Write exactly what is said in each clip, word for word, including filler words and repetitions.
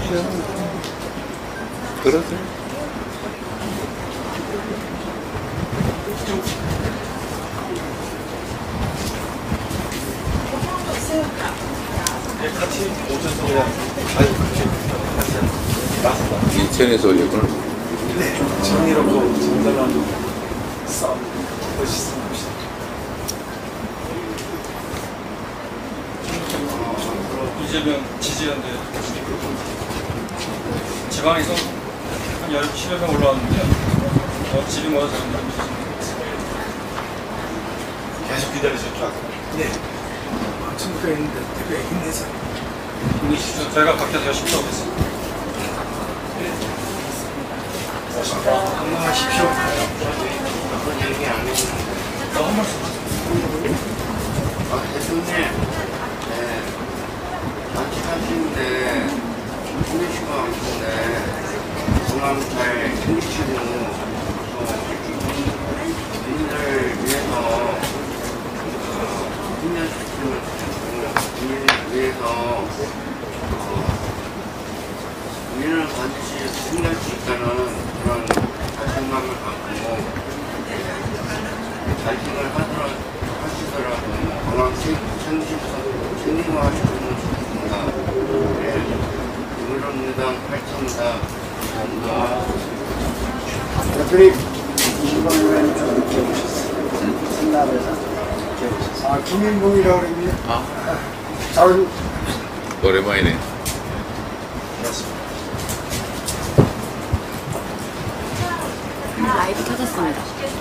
그러세요. 그러세요. 같이 오셔서 그냥 아유 맞습니다. 인천에서 오셨구나. 네, 정의롭고 정당한 싸움 멋있습니다. 이재명 지지연대 지방에서 한 십여 명 올라왔는데요. 어, 집이 모여서 계속 기다리셨죠? 네. 아침부터 했는데 되게 힘내서 힘내시죠. 저희가 밖에서 열심히 하겠습니다. 건강하십시오. 한 말씀. 아, 대표님, 네, 단식하시는데 힘내시고 하시는데 건강 잘 챙기시고 국민들 위해서 힘내시고 국민을 위해서 국민을 반드시 승리할 수 있다는 그런 자신감을 갖고 단식을 하더라, 하시더라도 건강 챙기시고 챙기고 하시면 좋습니다. 네, 국민의당 팔천입니다. 감사합니다. 대표님 이번에 좀 이렇게 오셨어요. 신남에서 이렇게 오셨어요. 아 김인봉이라고 그러는데 아, 잘 오랜만이네. 라이브 켜졌습니다.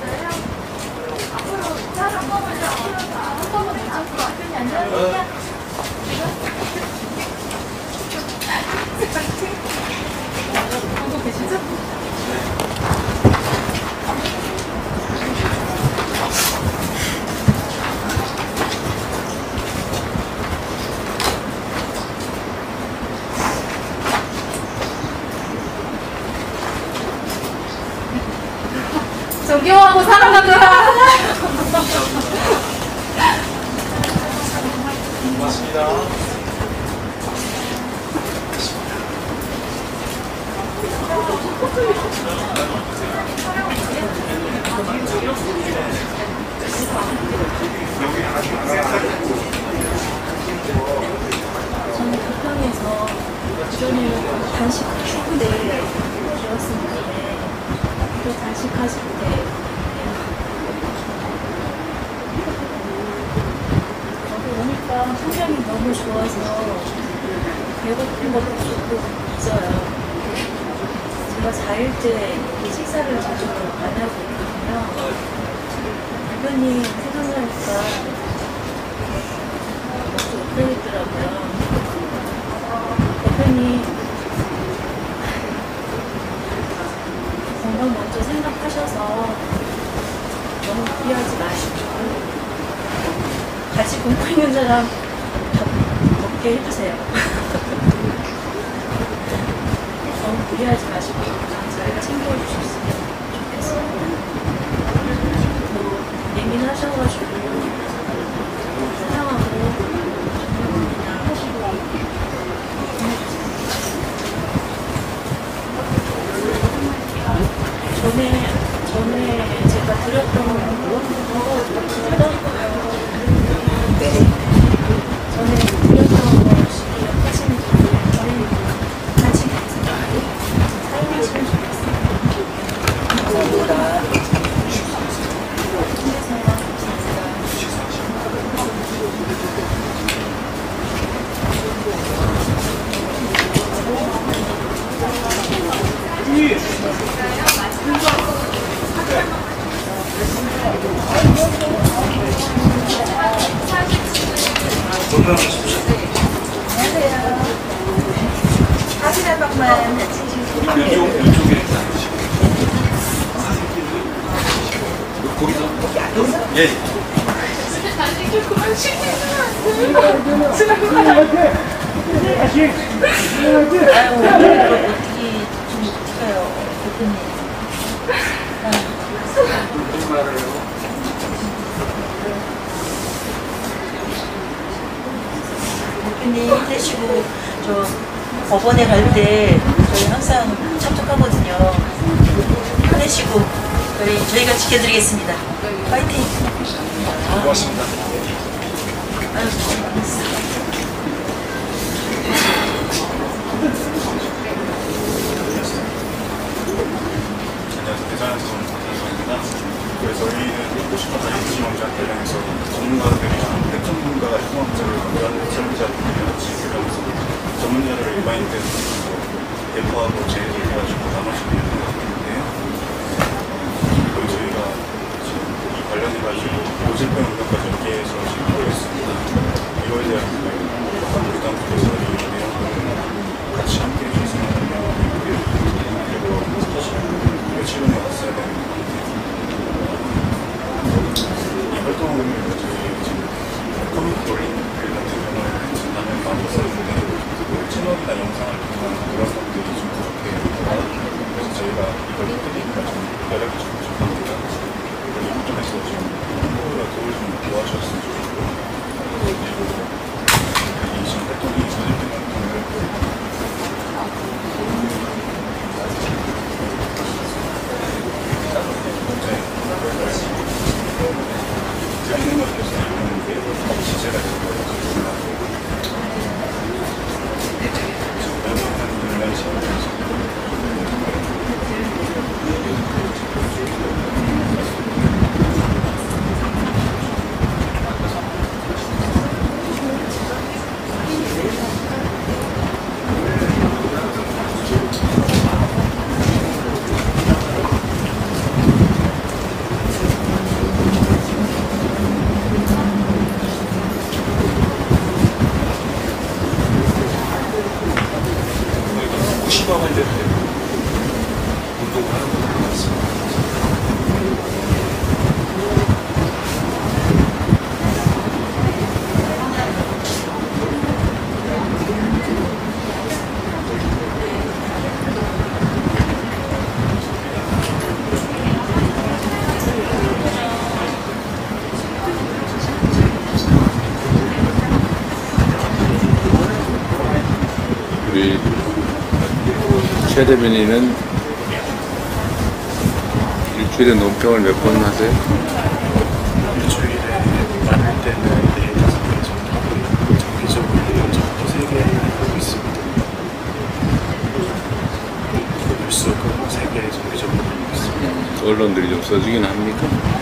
존경하고 사랑합니다. 고맙습니다. 저는 부평에서 기존에는 단식 출근을 배웠었는데 또 단식하실 때 저도 오니까 풍경이 너무 좋아서 배고픈 것도 조금 있어요. 제가 사 일째 식사를 자주 안 하고 있거든요. 대표님 생각나니까 너무 못하겠더라고요. 대표님 건강 먼저 생각하셔서 너무 무리하지 마시고 같이 굶고 있는 사람 덥, 덥게 해주세요. 너무 무리하지 마시고 저희가 챙겨주셨으면 좋겠어요. 뭐 예민하셔가지고 사랑하고 존경합니다 하시고 전에 전에 제가 드렸던 거 드렸던 거요. 네. 전에 드렸던 거 혹시 기억하시는 분들 같이 사용하시면 좋겠어요. 감사합니다. 건강하십시오. 사진 한 방만 찍으시고. 이쪽, 이쪽에 거기서? 예. 단식 그만 시키면 안 돼. 지나가요. 아유, 오늘 어떻게 좀 찍어요, 대표님. 무슨 말을 해요? 대표님 힘내시고 저 법원에 갈 때 저희 항상 참석하거든요. 힘내시고 저희, 저희가 지켜드리겠습니다. 파이팅! 고맙습니다. 아유, 안녕하세요. 대전에서 온 박찬수입니다. 저희는 오십번짜리 임시영장 관련해서 전문가들이랑 핵전문가가 희망자를 연구하는 설계자들이랑 같이 교류하면서 전문자를 일반인들 대포하고 제의를 해가지고 나눠지고 있는 것 같은데요. 그리고 저희가 지금 이 관련해가지고 오질병 운동까지 연계해서 지금 하고 있습니다. 이거에 대한 부담국에서 이 내용을 같이 함께 해주셨으면 하는 내용이 있고요. 그리고 며칠전에 왔어야 되는 이 활동을 저희 지금 커뮤니티 올린 같은 경우는 진단을 많이 썼는데 채널이나 영상을 통한 그런 것들이 좀 부족해요. 그래서 저희가 이걸 해드리니까 좀 연락이 좀 부족합니다. 그리고 이것 좀 해서 좀 홍보가 도움을 좀 도와주셨으면 좋겠고요. 그리고 이 지금 활동이 저녁에 활동을 드리는 것에서 있는 게 지체가 되는 거예요. 무시방 할 때 운동을 하는 것 같습니다. 우리 최 대변인은 일주일에 논평을 몇 번 하세요? 일주일에 많을 때는 네, 다섯 개 정도 하고 정기적으로 정도 세 개 하고 있습니다. 뉴스가 세 개 정기적으로 하고 있습니다. 언론들이 좀 써주긴 합니까?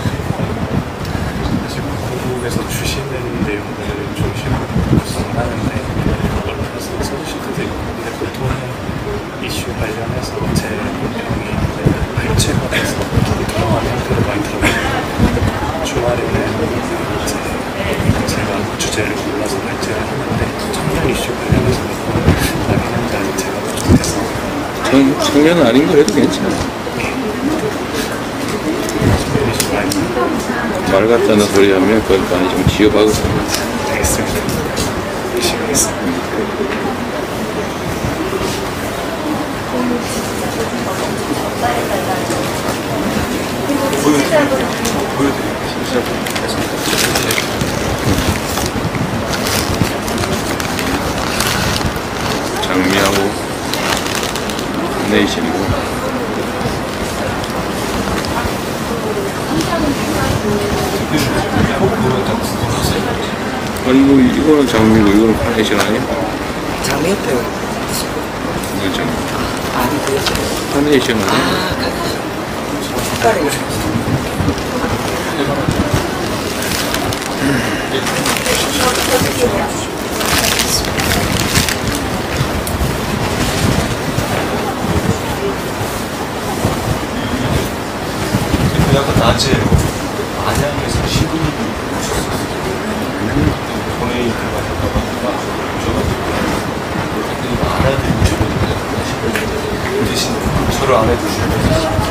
사실 국국에서 주시는 내용들을 중심으로 구성을 하는데 언론에서 써주실 때도 있고 근데 보통은 이슈 관련해서 제 논평이 발췌가 돼서 들어가는 형태로 많이 들어가요. 주말에는 이제 제가 주제를 골라서 발췌를 하는데 청년 이슈 관련해서 나기는 자체가 부족해서 청, 청년은 아닌 거 해도 괜찮아. 청년 이슈 많이 말 같다는 소리 하면 그걸 많이 좀 지어박으세요. 되겠습니다. 열심히 하겠습니다. 장미하고 네이션이고 아니 뭐 이거는 장미고 이거는 카네이션 아니야? 장미 옆에 이거 장미 아니 그 카네이션 아니야? 아, 그 색깔이 약간 낮에 안양에서 시군이 본회의 들어가셨다고 하니까 오셔가지고 알아들고 싶었는데 그 대신 저를 안 해주시고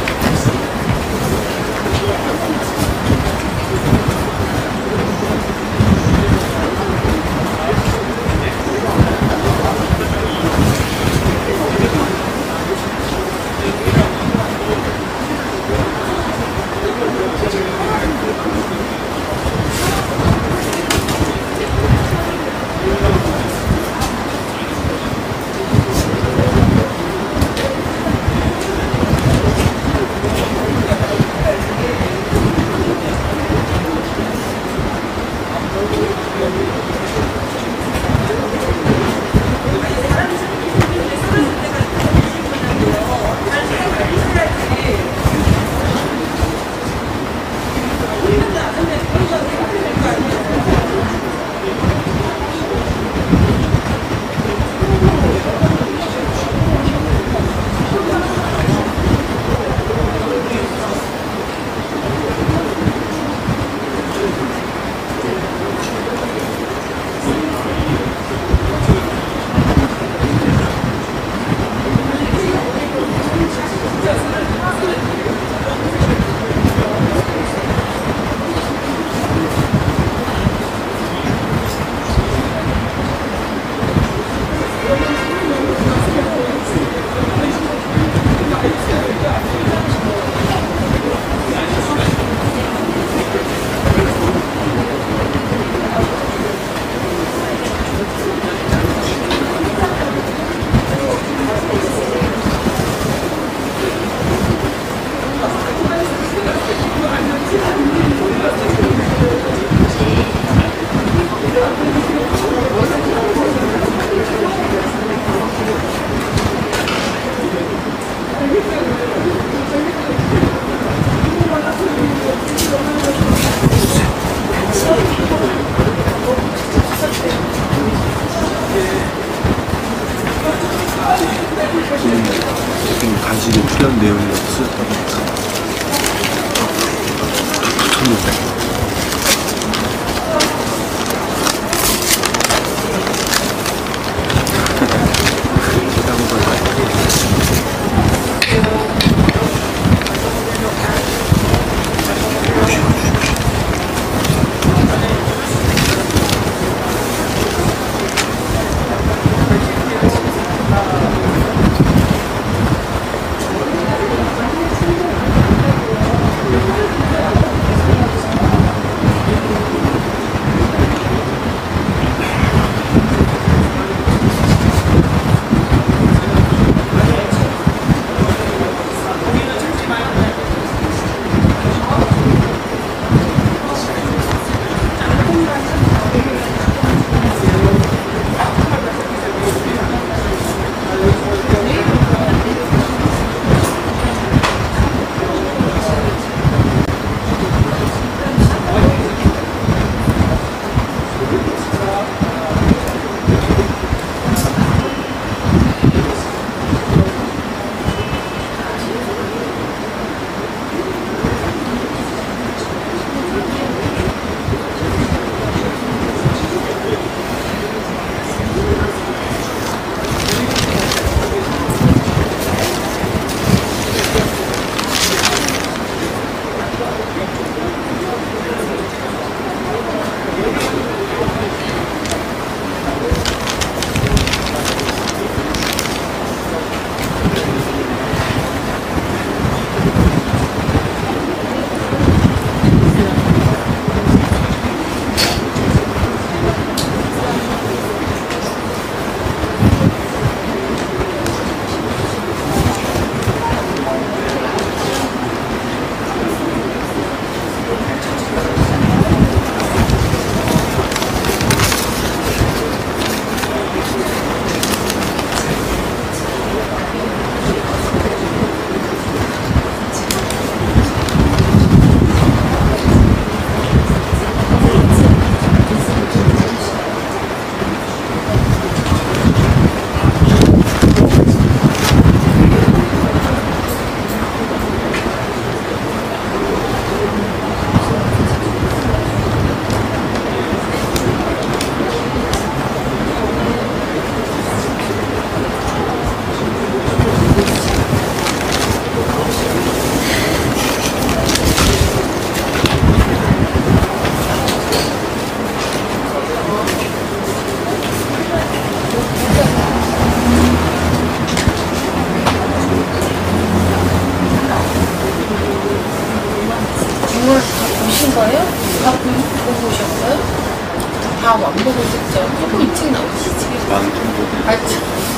밥 안 먹었었죠. 조금 일찍 나오시 집에. 반 정도. 아, 참.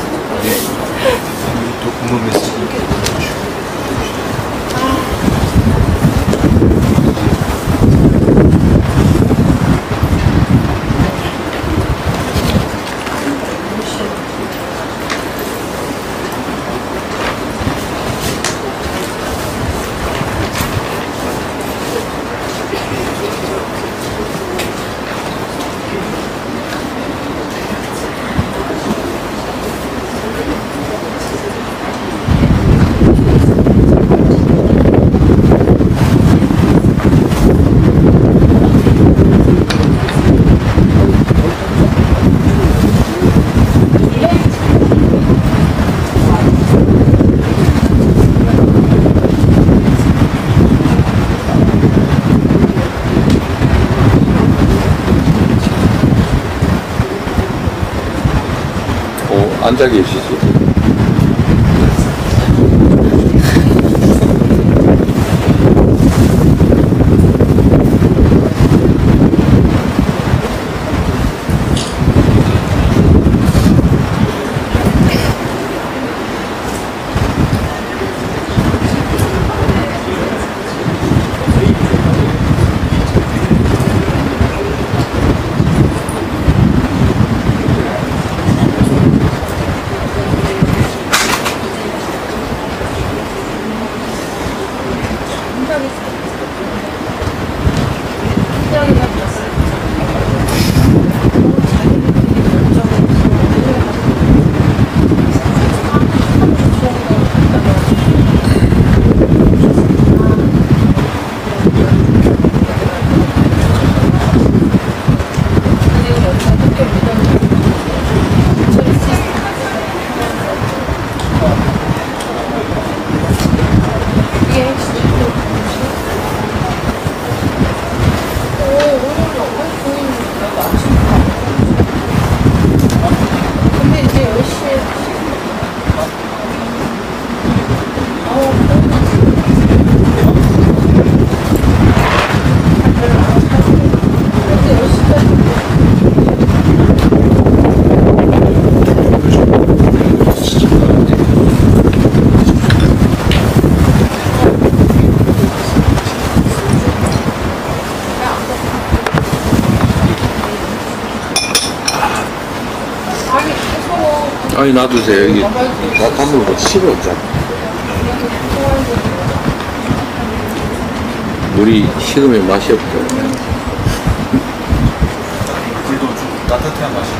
또 고문 메시지 보내주시고. 어, 앉아 계시지. 아니 놔두세요. 여기 나물 뭐 식어 없잖아. 물이 식으면 맛이 없죠. 불도 좀 따뜻한 맛이.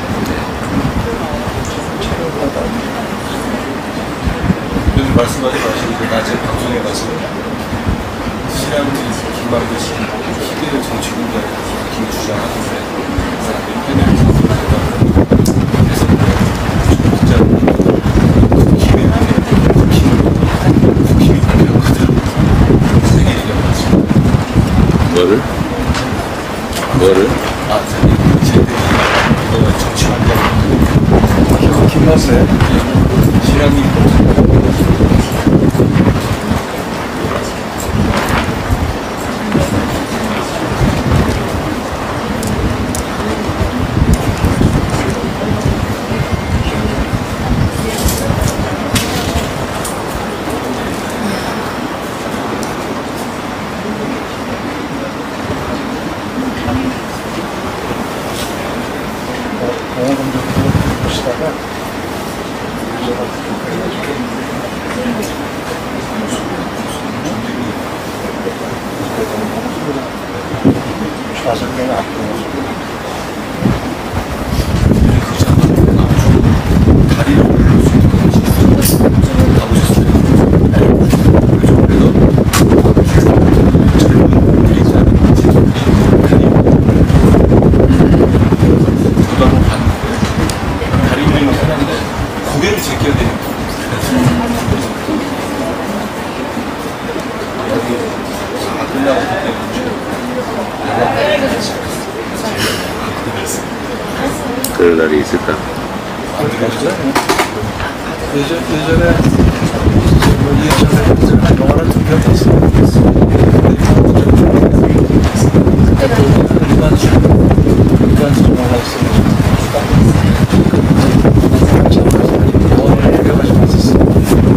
요즘 말씀하신 것이 그 낮에 방송에 가서 시랑이 김만듯이 희대의 정치군들 이렇게 주장하는데 사람들이 그래서 진짜 힘이 힘이 힘이 필요하거든. 세계 얘기하고 뭐를? 뭐를? 아, 저기 그 정치관들 김만세 시랑이 그럴 날이 있을까? 예전, 예전에 예전에 영화를 두 편 봤어요. 그때 일반주 일반주 영화 오늘 해가지고 왔었어.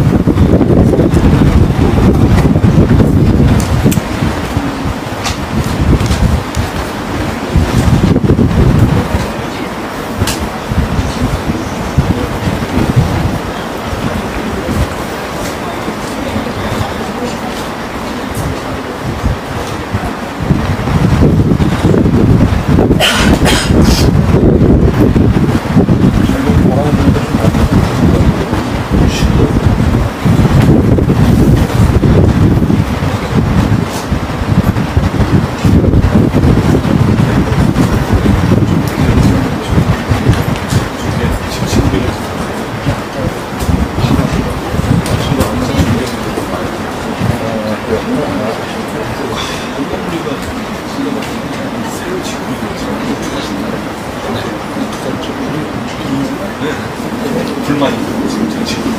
불만이 지금 지금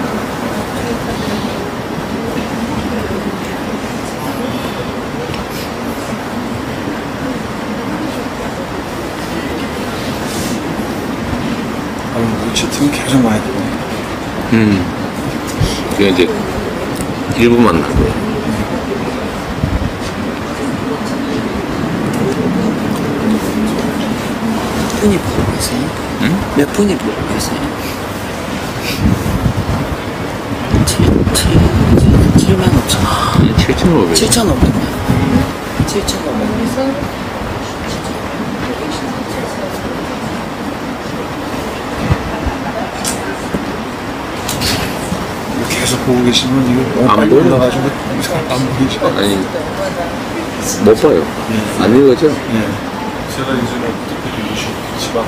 아, 채팅이 계속 많이 들어. 음. 그게 이제 일부만 나고요. 몇 분이 보고 계세요? 응? 몇 분이 보고 계세요? 칠만 오천 원. 칠천오백. 칠천오백 원. 칠천오백 원. 계속 보고 계시면 이거 너무 안 빨리 보여요. 올라가지고 안 보이죠? 아니, 못 봐요. 안 읽어져? 예. 제가 이제는 특별히 이슈 지방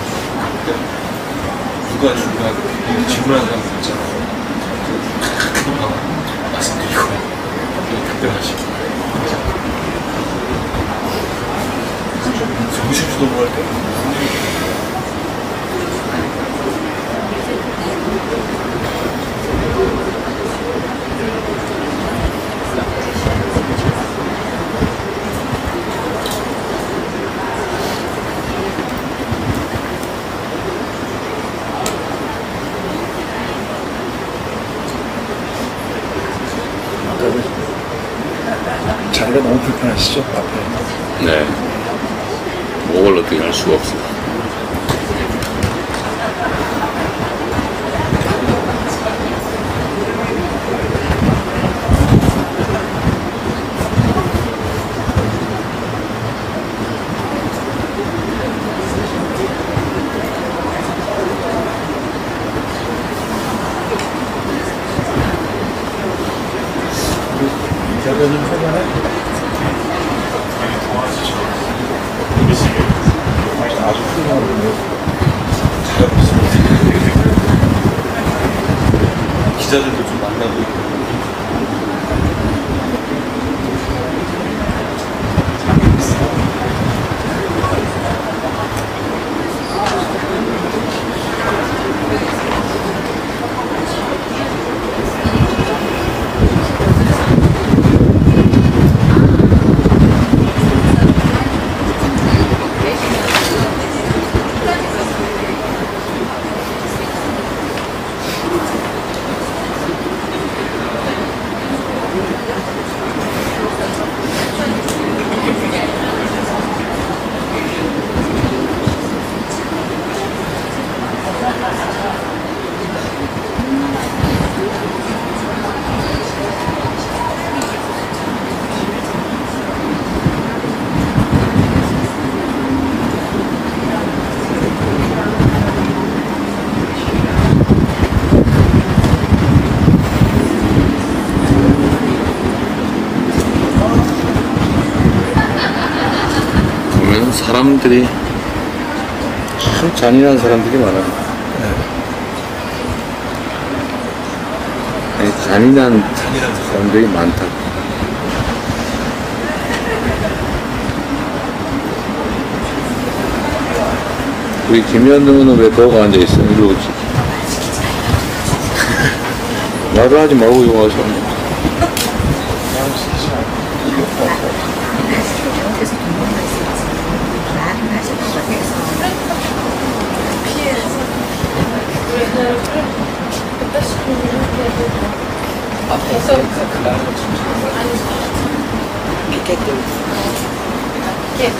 누가 중간 질문하는 사람 있잖아요. 그거 말씀드리고 답변하시고 정신주도 뭐할 때 자리가 너무 불편하시죠? 앞에. 네. 목을 어떻게 할 수가 없어요. 대변인 회관에 아주 훌륭한 분이에요. 잘하고 있습니다. 기자들도 좀 만나고 있고 보면 사람들이 참 잔인한 사람들이 많아요. 아니, 잔인한 사람들이 많다. 우리 김현웅은 왜 거기 앉아있어? 이리 오지. 말을 하지 말고 이거 와서. 여기서 돈 벌고 있었지. 말을 하실 것 같아서. 앞에 계속 피켓들. 이렇게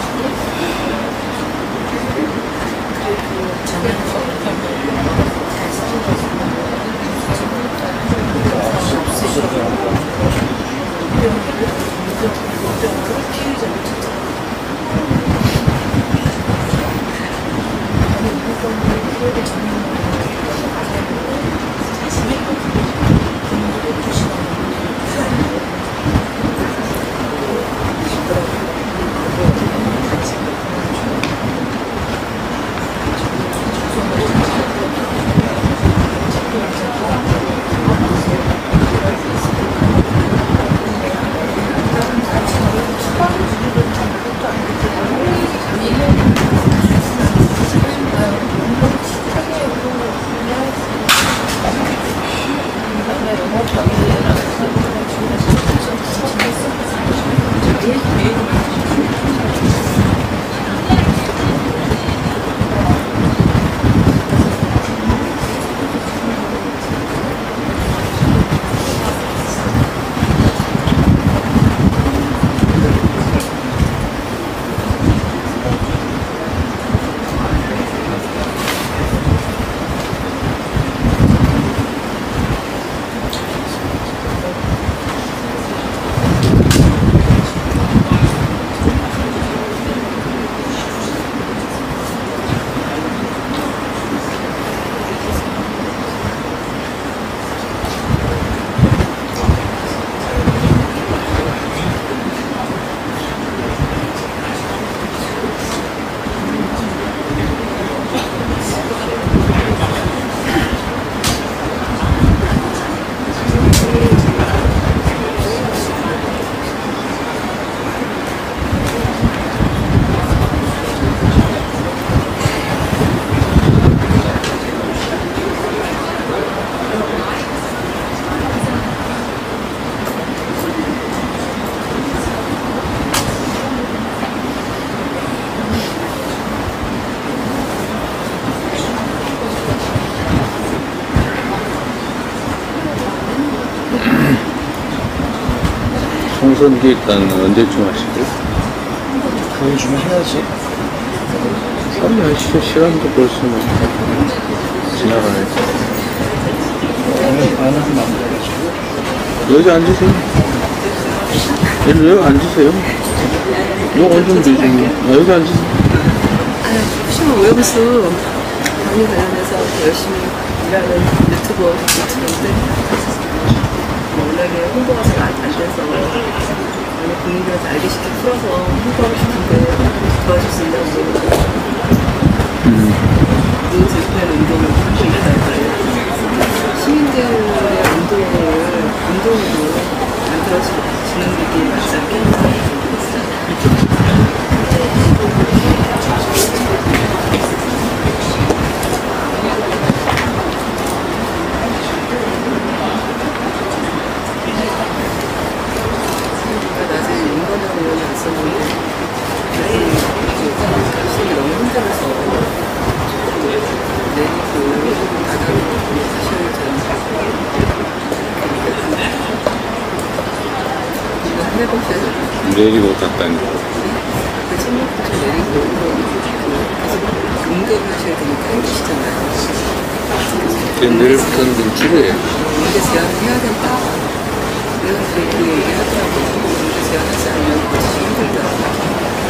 총선 기획단은 언제쯤 하시고요? 그 요즘에 해야지. 빨리 하시죠. 시간도 벌써 뭐 지나가네. 오늘 안 하면 안 돼가지고. 여기 앉으세요. 여기, 여기 앉으세요. 이거 얹으면 되지. 아, 여기 앉으세요. 후시모 오염수 관리 관련해서 열심히 일하는 유튜버 유튜버인데 워낙에 홍보가 잘 안 돼서 많이 국민들한테 알기 쉽게 풀어서 홍보하고 싶은데 도와줄 수 있냐고 노후 제휴하는 운동을 하고 있다고 시민들의 운동을 운동으로 만들어지는 게 맞지 않겠나. 내리고 갔다니. 그 천막부터 내리고 계속 응급하셔야 되니까 힘드시잖아요. 내일부터는 좀 줄여요. 문제 제한을 해야 된다. 이런 그 얘기 하더라고요. 문제 제한하지 않으면 버티기 힘들다.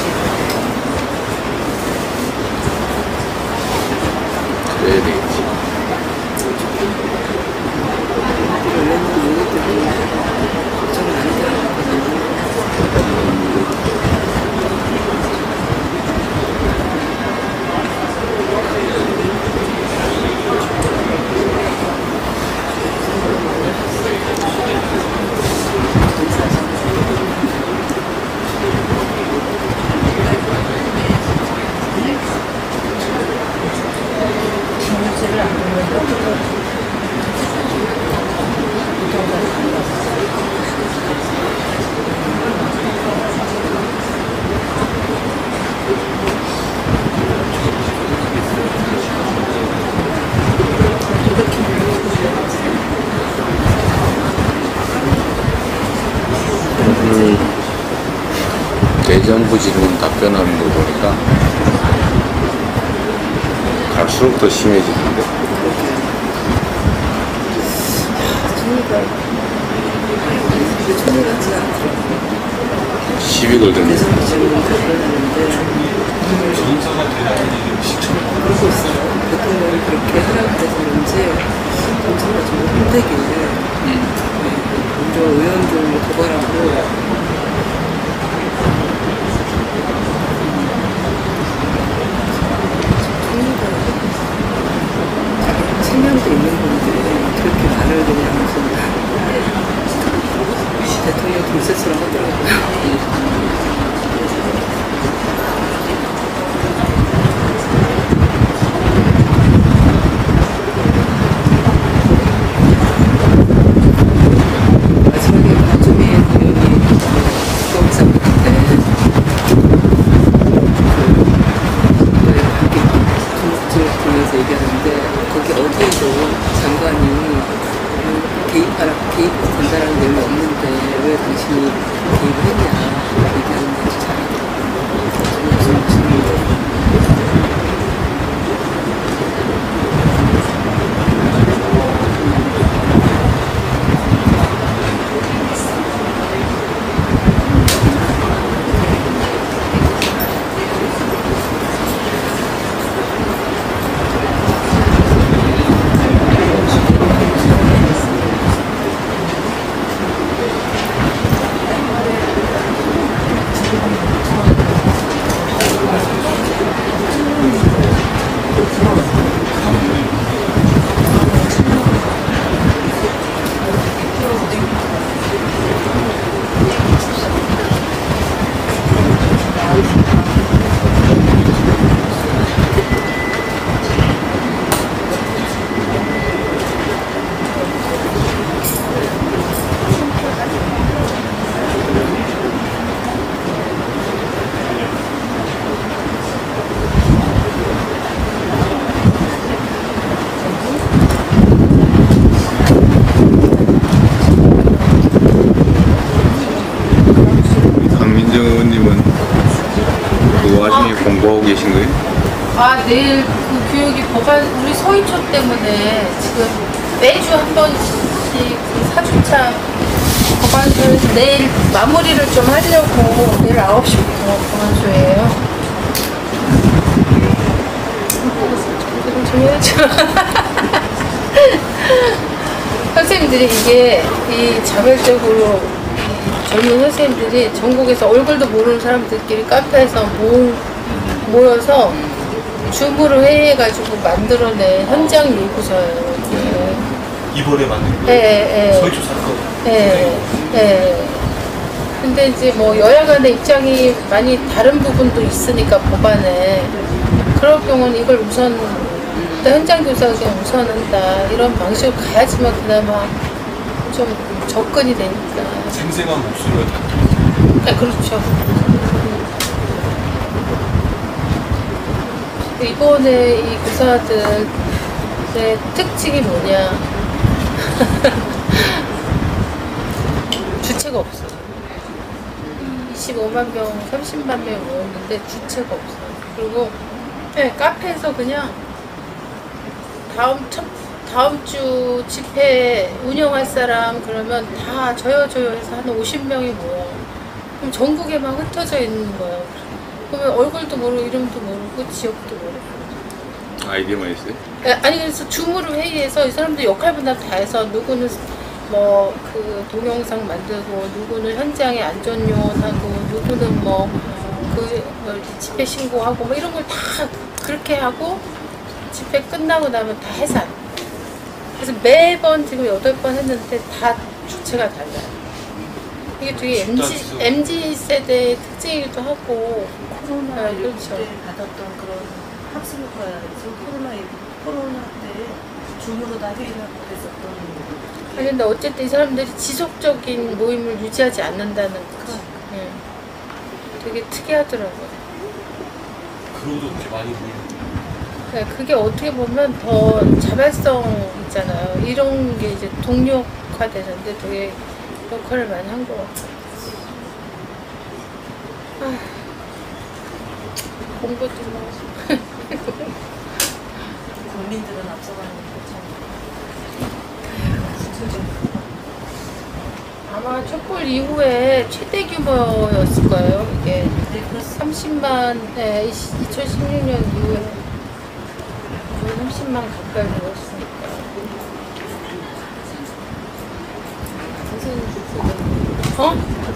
그래야 되겠지. 원래는 노인들이 걱정 많이 들어갔거든요. 정부 질문 답변하는 거 보니까 갈수록 더 심해지는데. 총리가 총리 같지 않더라고요. 시비 걸던데. 대선 질문 답변하는데 전사가 되는 시청 그러고 있어요. 대통령이 그렇게 하라고 해서 그런지 정치가 좀 힘들게 먼저 의원들을 고발하고 책임도 있는 분들이 그렇게 말을 그냥 무슨 대통령 돌쇠처럼 하더라고요. 마지막에 박주민 의원이 국정상 때 중국집을 통해서 얘기하는데 거기 어디에도 장관이 개입하라, 개입된다라는 내용이 없는데 왜 당신이 개입을 했냐 얘기하는데 잘하더라고요. 무슨 질문인데. 공부하고 계신 거예요? 아, 내일 그 교육이 법안, 우리 서희초 때문에 지금 매주 한 번씩 그 사 주차 법안소에서 내일 마무리를 좀 하려고 내일 아홉 시부터 법안소예요. 좀 해야죠. 선생님들이 이게 이 자발적으로 이 젊은 선생님들이 전국에서 얼굴도 모르는 사람들끼리 카페에서 모, 모여서 줌으로 회의해가지고 만들어낸 현장 요구서예요. 이번에 만든 예, 예, 예. 서희초 사건. 예, 예. 근데 이제 뭐 여야 간의 입장이 많이 다른 부분도 있으니까 법안에 그럴 경우는 이걸 우선 현장 교사가 그냥 우선한다 이런 방식으로 가야지만 그나마 좀 접근이 되니까. 생생한 목소리가 다. 아, 그렇죠. 이번에 이 교사들의 특징이 뭐냐? 주체가 없어요. 이십오만 명, 삼십만 명이 모였는데 주체가 없어요. 그리고 네, 카페에서 그냥 다음 첫 다음 주 집회 운영할 사람 그러면 다 저요 저요 해서 한 오십 명이 모여. 그럼 전국에 막 흩어져 있는 거예요. 그러면 얼굴도 모르고 이름도 모르고 지역도 모르고. 아이디어만 있어요? 아니 그래서 줌으로 회의해서 이 사람들 역할 분담 다 해서 누구는 뭐 그 동영상 만들고 누구는 현장에 안전요원하고 누구는 뭐 그 집회 신고하고 뭐 이런 걸 다 그렇게 하고 집회 끝나고 나면 다 해산. 그래서 매번 지금 여덟 번 했는데 다 주체가 달라요. 이게 되게 엠지, 엠지 세대의 특징이기도 하고. 코로나 아, 그렇죠. 때 받았던 그런 학습 효과야. 지금 코로나, 코로나 때 줌으로 다 회의를 하고 그랬었던. 아니, 근데 어쨌든 이 사람들이 지속적인 모임을 유지하지 않는다는 거지. 예. 되게 특이하더라고요. 그로도 그렇게 많이 보이는. 네, 그게 어떻게 보면 더 자발성 있잖아요. 이런 게 이제 동력화 되는데 되게 역할을 많이 한 것 같아요. 아. 공부도 뭐. 국민들은 앞서가는 거 아마 촛불 이후에 최대 규모였을 거예요. 이게 삼십만, 네, 이천십육 년 이후에 삼십만 가까이 늘었으니까. 어?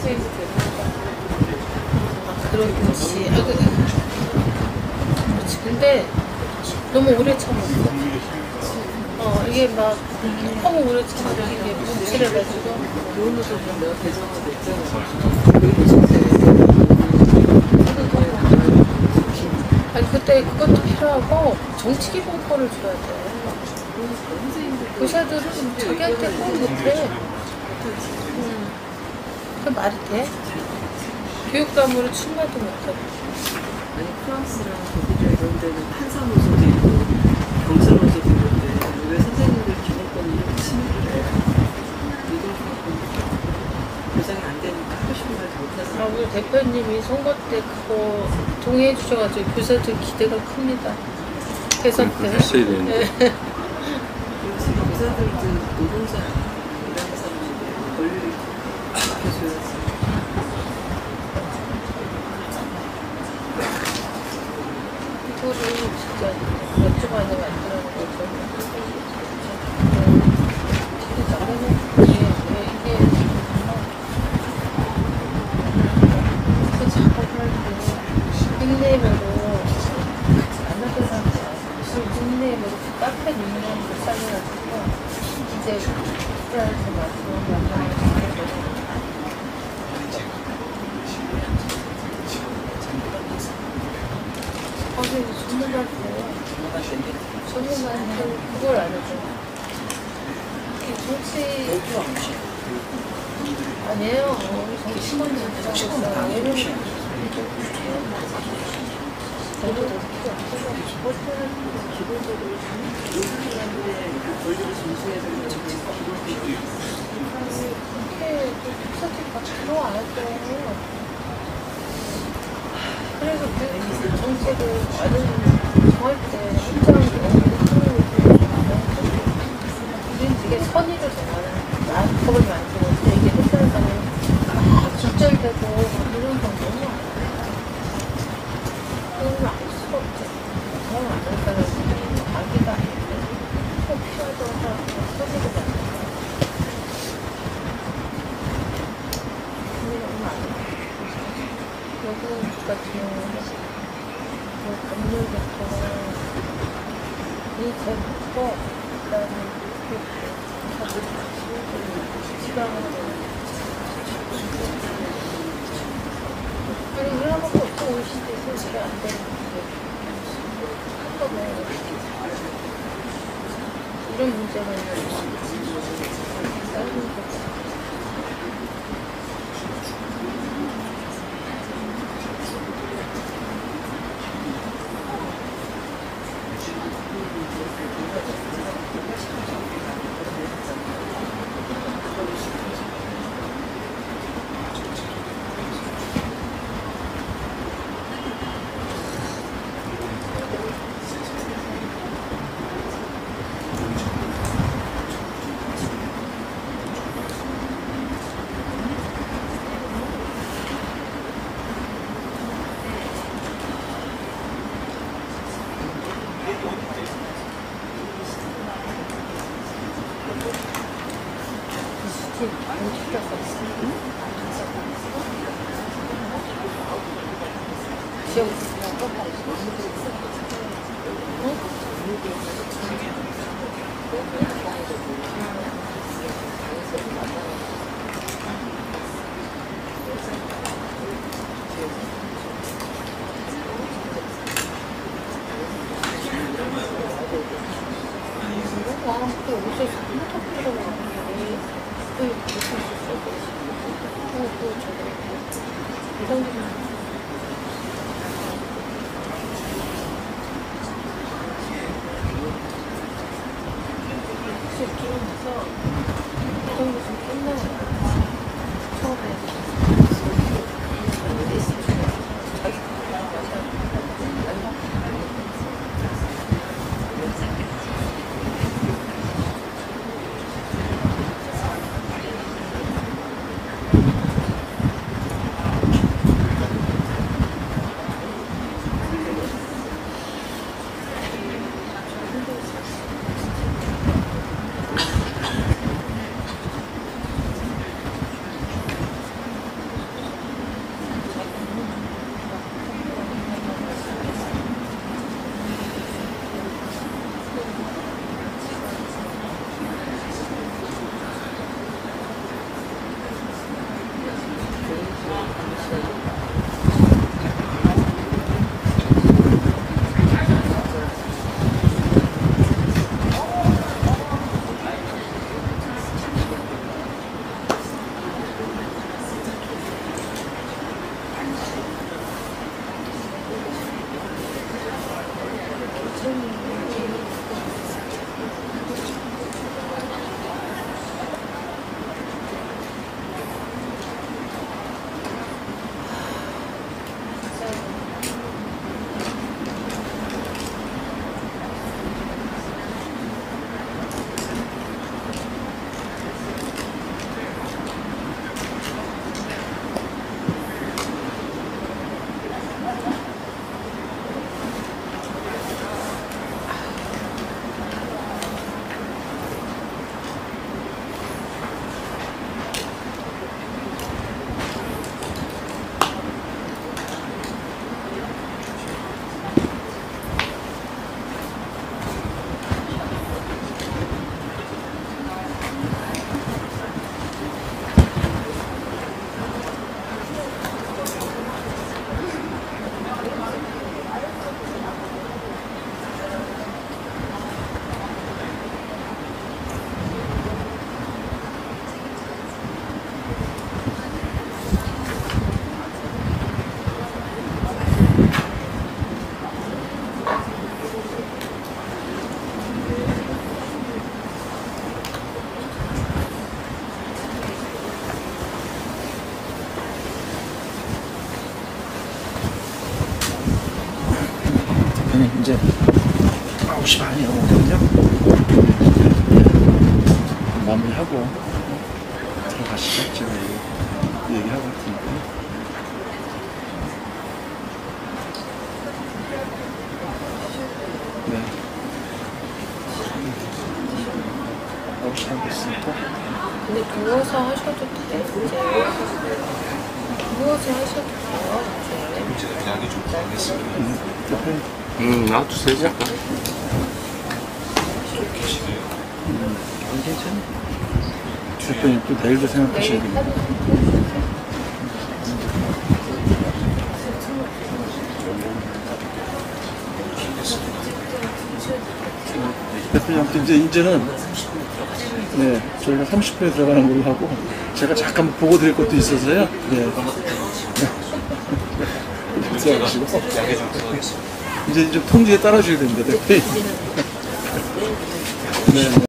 아, 그렇지. 아, 그래. 그렇지. 근데 너무 오래 참았어. 어, 이게 막 너무 오래 참았어. 이게 분칠해가지고. 그러면서 내가 배정을 냈잖아. 그리고 진짜 아니 그때 그것도 필요하고 정치기 공포를 줘야 돼. 의사들은 자기한테 꼭 못해. 응. 그 말이 돼? 교육감으로 출마도 못하고. 아니 프랑스랑 독일이랑 이런 데는 판사노조도 있고 경찰노조도 있는데 왜 선생님들 기본권을 이렇게 침해를 해? 이걸 갖고 보장이 안 되니까 하고 싶은 말 못하잖아. 아, 우리 대표님이 선거 때 그거 동의해 주셔가지고 교사들 기대가 큽니다. 개선 때. 했어야 되는데. 네. 지금 의사들도 노동자 일하는 사람들이 권리를 지켜줘야지. 이거를 진짜 몇 주 만에 만들어낸 거죠. 되게 잘해놓은 게 이게 그 작업을 할 때 닉네임으로 만났던 사람들 그 닉네임으로 그 카페 닉네임으로 쌓여가지고 이제 프라이즈 맞고 만나는 거예요. 어제 전문가한테 전문가한테 그걸 안 해줘. 정치 아니에요. 정치권이 정치권 왜냐면 저도 어떻게 없어서 기본적으로 사람들의 권리를 존중해주는 정치권 그렇게 특사팀 같이 들어와야죠. 그래서 그 정책을 많은 정할 때 입장이 너무 우리는 되게 선의를 정하는 나 법을 만들었는데 이게 회사에서는 막 직절되고 이런 건 너무 안 해. 그건 알 수가 없죠. 그건 안 할 사람이 자기가 아닌데 꼭 필요하다고 하고 선의를 만들어. 그게 너무 안 해. 여기 같은 경우는 뭐 법률부터 이 제부터 그다음에 지방으로 아니 우리나라밖에 없고 오이시디에서 이게 안 되는 게 한꺼번에 이런 문제가 있는 다른 거죠. 대표님 이제 아홉 시 반이 넘었거든요. 마무리하고 들어가시죠. 제가 얘기, 얘기하고 할 테니까. 네. 아홉 시 반 됐으니까. 근데 누워서 하셔도 돼. 이제 누워서 하셔도 돼요. 이제. 제가 약이 좀 강했습니다. 음, 대표님. 음, 나도 세지 않까? 음, 괜찮아. 대표님 또 내일도 생각하셔야 됩니다. 대표님한테 이제 이제는 네 저희가 삼십 분에 들어가는 걸로 하고 제가 잠깐 보고 드릴 것도 있어서요. 네. 들어가시고 이제 좀 통지에 따라주셔야 됩니다, 대표님. 네.